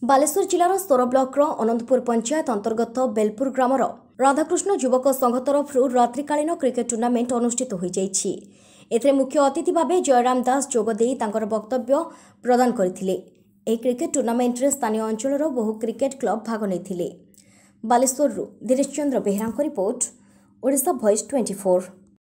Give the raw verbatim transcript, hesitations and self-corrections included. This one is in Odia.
ବାଲେଶ୍ୱର ଜିଲ୍ଲାର ସୋର ବ୍ଲକର ଅନନ୍ତପୁର ପଞ୍ଚାୟତ ଅନ୍ତର୍ଗତ ବେଲପୁର ଗ୍ରାମର ରାଧାକୃଷ୍ଣ ଯୁବକ ସଂଘ ତରଫରୁ ରାତ୍ରିକାଳୀନ କ୍ରିକେଟ ଟୁର୍ଣ୍ଣାମେଣ୍ଟ ଅନୁଷ୍ଠିତ ହୋଇଯାଇଛି। ଏଥିରେ ମୁଖ୍ୟ ଅତିଥି ଭାବେ ଜୟରାମ ଦାସ ଯୋଗଦେଇ ତାଙ୍କର ବକ୍ତବ୍ୟ ପ୍ରଦାନ କରିଥିଲେ। ଏହି କ୍ରିକେଟ ଟୁର୍ଣ୍ଣାମେଣ୍ଟରେ ସ୍ଥାନୀୟ ଅଞ୍ଚଳର ବହୁ କ୍ରିକେଟ କ୍ଲବ ଭାଗ ନେଇଥିଲେ। ବାଲେଶ୍ୱରରୁ ଧୀରେଶ ଚନ୍ଦ୍ର ବେହେରାଙ୍କ report, Odisha voice twenty four.